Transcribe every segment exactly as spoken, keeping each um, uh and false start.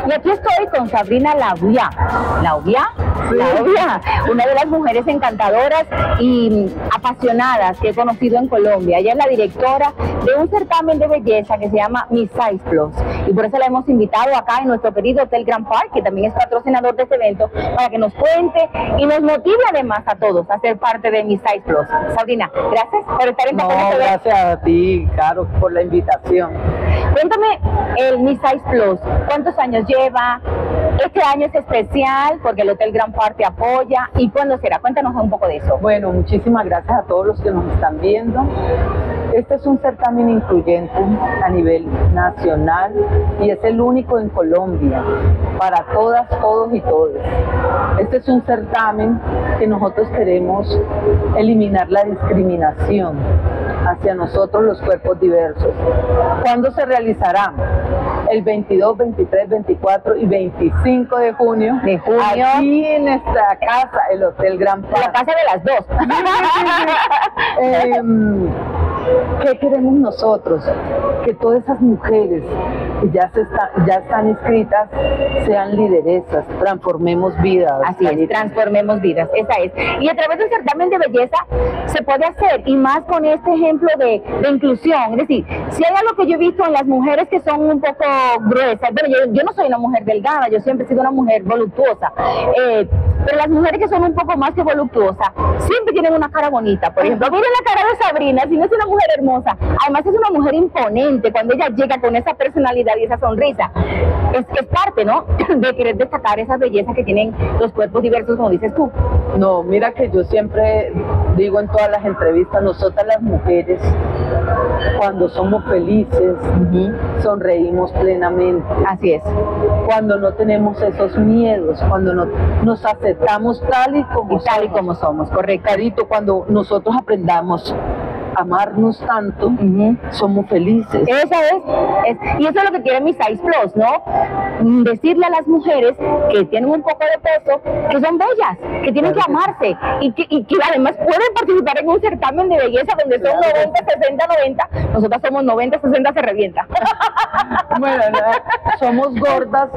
Y aquí estoy con Sabrina Lavia. ¿Lavia? Sí. Lavia, una de las mujeres encantadoras y apasionadas que he conocido en Colombia. Ella es la directora de un certamen de belleza que se llama Miss Size Plus. Y por eso la hemos invitado acá en nuestro querido Hotel Grand Park, que también es patrocinador de este evento, para que nos cuente y nos motive además a todos a ser parte de Miss Size Plus. Sabrina, gracias por estar en No, gracias a ti, Caro, por la invitación. Cuéntame el Miss Size Plus, ¿cuántos años lleva? Este año es especial porque el Hotel Grand Park te apoya. ¿Y cuándo será? Cuéntanos un poco de eso. Bueno, muchísimas gracias a todos los que nos están viendo. Este es un certamen incluyente a nivel nacional y es el único en Colombia para todas, todos y todes. Este es un certamen que nosotros queremos eliminar la discriminación hacia nosotros los cuerpos diversos. ¿Cuándo se realizará? El veintidós, veintitrés, veinticuatro y veinticinco de junio, de junio, aquí en nuestra casa, el Hotel Grand Park. La casa de las dos. eh, ¿Qué queremos nosotros? Que todas esas mujeres que ya, se está, ya están inscritas sean lideresas, transformemos vidas. Así es, transformemos vidas, esa es. Y a través de un certamen de belleza se puede hacer, y más con este ejemplo de, de inclusión. Es decir, si hay algo que yo he visto en las mujeres que son un poco gruesas, bueno, yo, yo no soy una mujer delgada, yo siempre he sido una mujer voluptuosa, eh, pero las mujeres que son un poco más que voluptuosas siempre tienen una cara bonita. Por ejemplo, miren la cara de Sabrina, si no es una mujer hermosa, además es una mujer imponente cuando ella llega con esa personalidad y esa sonrisa. Es, es parte, ¿no?, de querer destacar esa belleza que tienen los cuerpos diversos, como dices tú. No, mira que yo siempre digo en todas las entrevistas, nosotras las mujeres, cuando somos felices, uh-huh, sonreímos plenamente. Así es. Cuando no tenemos esos miedos, cuando no, nos aceptamos tal y como y tal somos. y como somos, correcto. Carito, cuando nosotros aprendamos amarnos tanto, uh-huh, somos felices. Esa es, es, y eso es lo que quiere Miss Size Plus, ¿no? Decirle a las mujeres que tienen un poco de peso que son bellas, que tienen claro que amarse y que, y que además pueden participar en un certamen de belleza donde son claro noventa, sesenta, noventa. Nosotras somos noventa, sesenta, se revienta. Bueno, no, somos gordas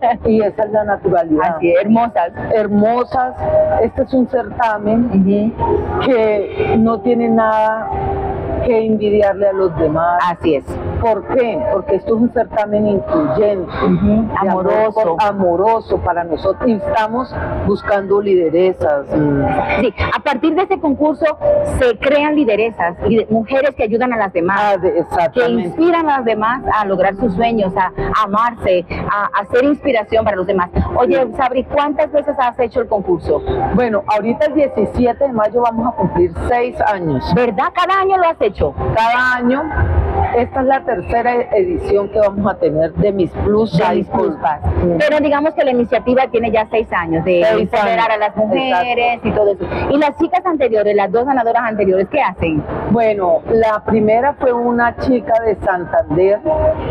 y esa es la naturalidad. Así, hermosas. Hermosas. Este es un certamen, uh-huh, que no tiene nada que envidiarle a los demás. Así es. ¿Por qué? Porque esto es un certamen incluyente, uh-huh, amoroso. Amor, amoroso para nosotros, y estamos buscando lideresas. Sí, a partir de este concurso se crean lideresas, mujeres que ayudan a las demás, ah, de, que inspiran a las demás a lograr sus sueños, a, a amarse, a, a ser inspiración para los demás. Oye, sí, Sabri, ¿cuántas veces has hecho el concurso? Bueno, ahorita el diecisiete de mayo vamos a cumplir seis años. ¿Verdad? ¿Cada año lo has hecho? Cada año. Esta es la tercera edición que vamos a tener de Miss Plus Size Plus. Mm. Pero digamos que la iniciativa tiene ya seis años de empoderar a las mujeres. Exacto. Y todo eso. ¿Y las chicas anteriores, las dos ganadoras anteriores, qué hacen? Bueno, la primera fue una chica de Santander,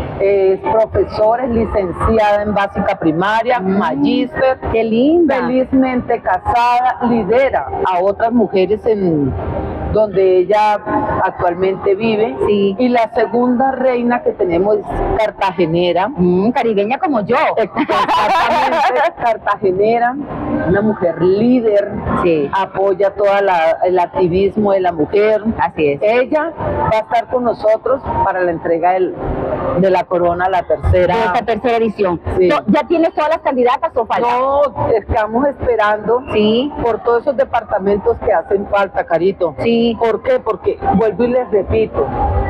es profesora, es licenciada en básica primaria, mm. magíster. ¡Qué linda! Felizmente casada, lidera a otras mujeres en donde ella actualmente vive. Sí. Y la segunda reina que tenemos es cartagenera. Mm, caribeña como yo. Exactamente, cartagenera, una mujer líder, sí, apoya todo el activismo de la mujer. Así es. Ella va a estar con nosotros para la entrega del, de la corona, la tercera. De esta tercera edición. Sí. ¿Ya tienes todas las candidatas o falta? No, estamos esperando, sí, por todos esos departamentos que hacen falta, Carito. Sí. ¿Por qué? Porque, vuelvo y les repito,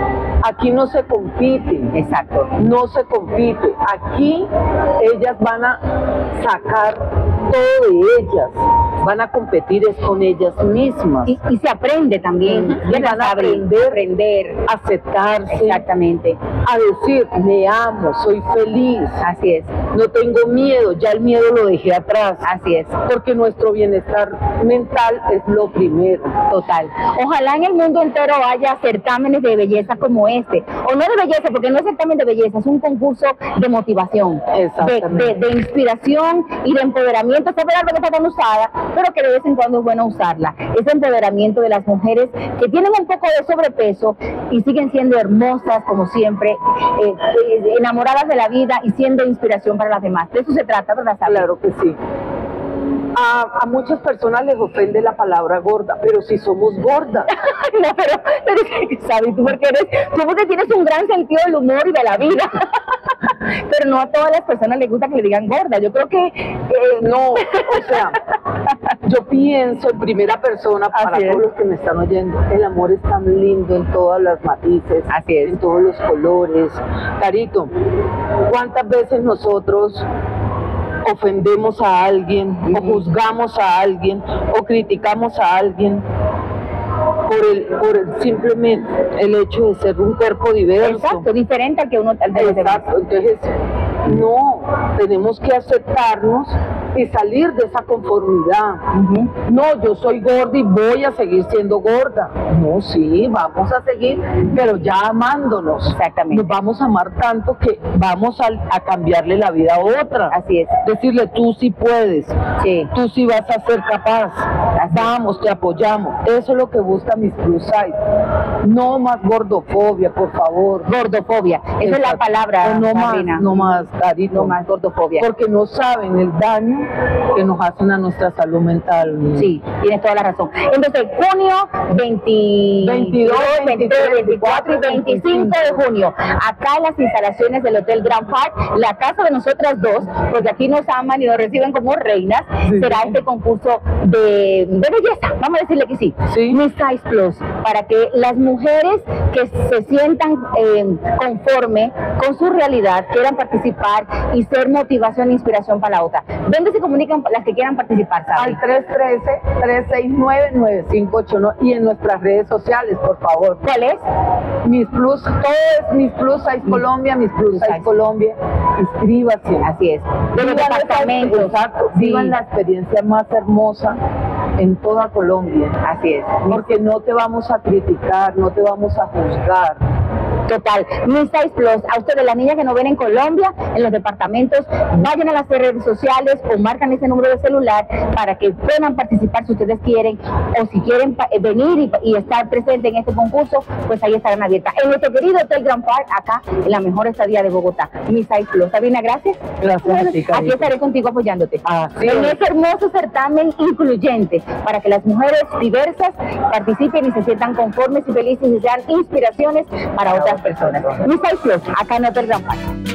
aquí no se compite. Exacto. No se compite. Aquí ellas van a sacar todo de ellas. Van a competir es con ellas mismas. Y, y se aprende también. Mm, y van a aprender, aprender, a aceptarse. Exactamente. A decir, me amo, soy feliz. Así es. No tengo miedo, ya el miedo lo dejé atrás. Así es. Porque nuestro bienestar mental es lo primero. Total. Ojalá en el mundo entero haya certámenes de belleza como este. O no de belleza, porque no es certamen de belleza, es un concurso de motivación. Exactamente. De, de, de inspiración y de empoderamiento. Esta palabra que está tan usada, pero que de vez en cuando es bueno usarla. Ese empoderamiento de las mujeres que tienen un poco de sobrepeso y siguen siendo hermosas como siempre, eh, eh, enamoradas de la vida y siendo inspiración para las demás. De eso se trata, ¿verdad, Sabi? Claro que sí. A, a muchas personas les ofende la palabra gorda, pero si somos gordas. No, pero, pero Sabi, tú porque eres, tú porque tienes un gran sentido del humor y de la vida. Pero no a todas las personas les gusta que le digan gorda. Yo creo que eh, no, o sea, yo pienso en primera persona para Así todos es. los que me están oyendo. El amor es tan lindo en todas las matices, Así es. en todos los colores. Carito, ¿cuántas veces nosotros ofendemos a alguien, Uh-huh. o juzgamos a alguien, o criticamos a alguien por el, por el simplemente el hecho de ser un cuerpo diverso? exacto, diferente al que uno al de los demás. Exacto, entonces no, tenemos que aceptarnos y salir de esa conformidad. Uh-huh. No, yo soy gorda y voy a seguir siendo gorda. No, sí, vamos a seguir, pero ya amándonos. Exactamente. Nos vamos a amar tanto que vamos a, a cambiarle la vida a otra. Así es. Decirle, tú sí puedes, Sí. tú sí vas a ser capaz. Vamos, te apoyamos. Eso es lo que busca mis plus size. No más gordofobia, por favor. Gordofobia. Esa es la Exacto. palabra, No más, Sabrina. no más, Carito. No más gordofobia. Porque no saben el daño que nos hacen a nuestra salud mental. Sí, tienes toda la razón. Entonces, junio veinte, veintidós, veintitrés, veinticuatro y veinticinco de junio, acá en las instalaciones del Hotel Grand Park, la casa de nosotras dos, porque aquí nos aman y nos reciben como reinas, Sí. será este concurso de, de belleza, vamos a decirle que sí, Sí. Miss Size Plus, para que las mujeres que se sientan eh, conforme con su realidad quieran participar y ser motivación e inspiración para la otra. ¿Dónde se comunican las que quieran participar, Sabi? Al tres uno tres, tres seis nueve, nueve cinco ocho nueve y en nuestras redes sociales, por favor. ¿Cuál es? Mis Plus, todo es Mis Plus Size Colombia, Mis Plus Plus Size Size. Colombia. Inscríbase. Así es. De los Vivan esa- departamentos. Exacto. Sí. Vivan la experiencia más hermosa en toda Colombia. Así es. Porque no te vamos a criticar, no te vamos a juzgar. Total. Miss Size Plus, a ustedes, las niñas que nos ven en Colombia, en los departamentos, vayan a las redes sociales o marcan ese número de celular para que puedan participar si ustedes quieren, o si quieren pa- eh, venir y, y estar presentes en este concurso, pues ahí estarán abiertas. En nuestro querido Hotel Grand Park, acá, en la mejor estadía de Bogotá. Miss Size Plus. Sabrina, gracias. Gracias a ti, Aquí Carito. estaré contigo apoyándote. Así en es. este hermoso certamen incluyente para que las mujeres diversas participen y se sientan conformes y felices y sean inspiraciones para otras personas. Miss Size Plus, acá en Hotel Grand Park.